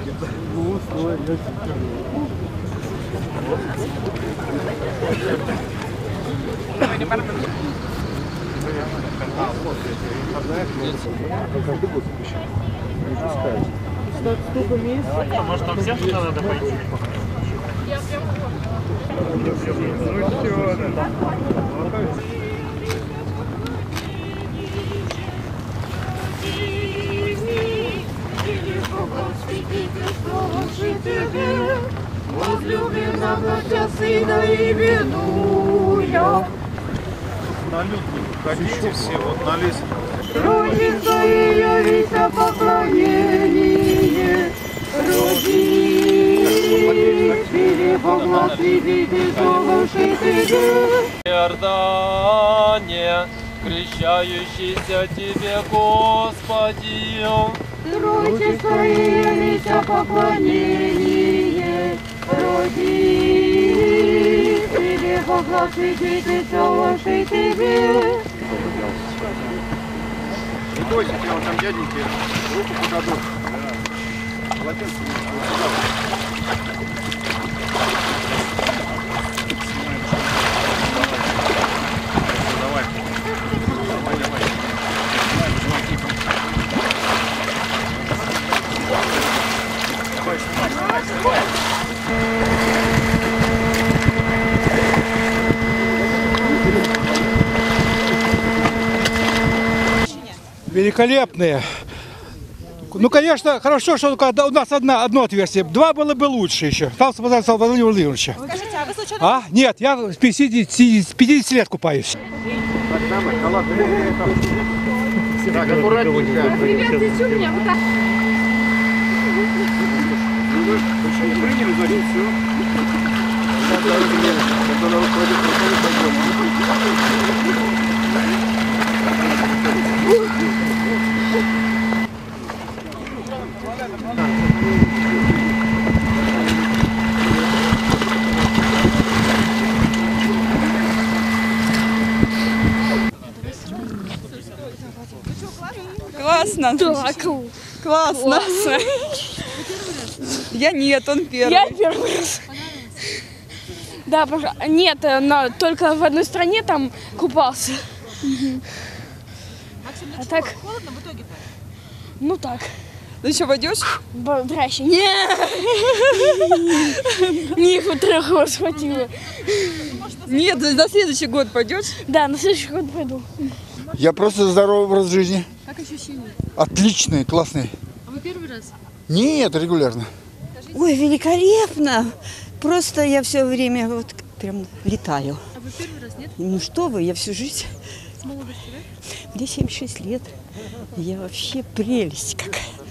Может, там всем сюда надо пойти? Возлюбленного Отца, Сына и Винуя. На люд ходите все, вот на лес. Родится и явится поклонение. Родители, благословите, слушайте. Иордане, крещающийся тебе, Господи. Родится и явится поклонение. Родители, благословите, слушайте тебе. Не бойся, тебе вот там дяденьки руку подадут. Полотенце вот сюда. Давай. Давай. Великолепные. Ну, конечно, хорошо, что когда у нас одно отверстие. Два было бы лучше еще. Там сказал Владимир Владимирович. Скажите, а вы случайно... А? Нет, я с 50 лет купаюсь. Так, аккуратненько. Ребята, еще у меня вот так. Вы еще не приняли, значит, все. Классно. Да, Классно. Я нет, он первый. Я первый раз. Да, нет, но только в одной стране там купался. А так? Холодно в итоге-то? Ну так. Ты еще войдешь? Бодряще. Нет. Них трех раз хватило. Нет, на следующий год пойдешь? Да, на следующий год пойду. Я просто здоровый образ жизни. Как ощущения? Отличный, классный. А вы первый раз? Нет, регулярно. Ой, великолепно! Просто я все время вот прям летаю. А вы первый раз, нет? Ну что вы, я всю жизнь. С молодости, да? Мне 76 лет. Я вообще прелесть какая.